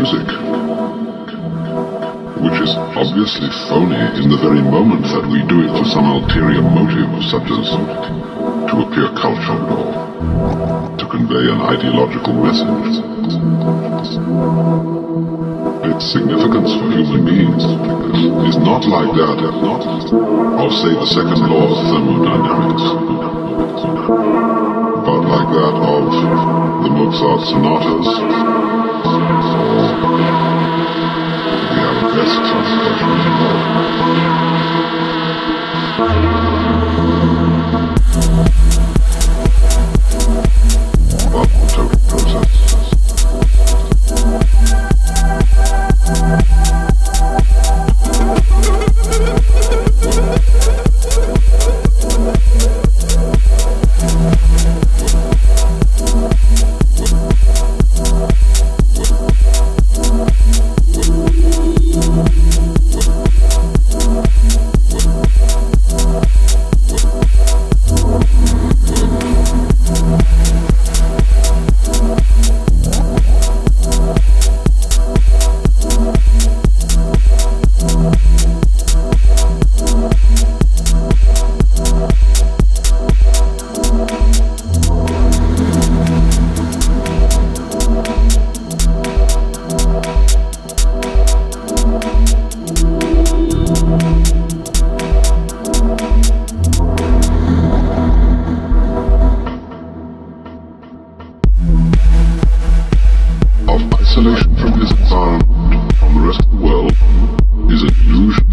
music, which is obviously phony in the very moment that we do it for some ulterior motive, such as to appear cultured or to convey an ideological message. Its significance for human beings is not like that of, say, the second law of thermodynamics, but like that of the Mozart sonatas, the arabesques on about the total process. Isolation from his environment, from the rest of the world, is an illusion,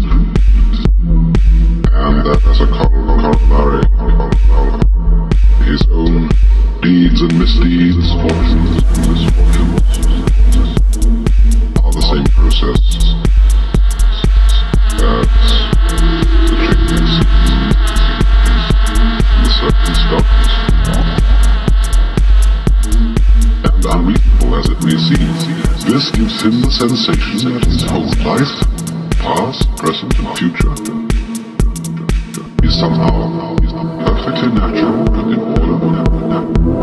and that as a corollary, his own deeds and misdeeds, fortunes and misfortunes, are the same process as the changing seasons and the certain stars. And unreasonable as it may seem, this gives him the sensation that his whole life, past, present, and future, is somehow perfectly natural and in order.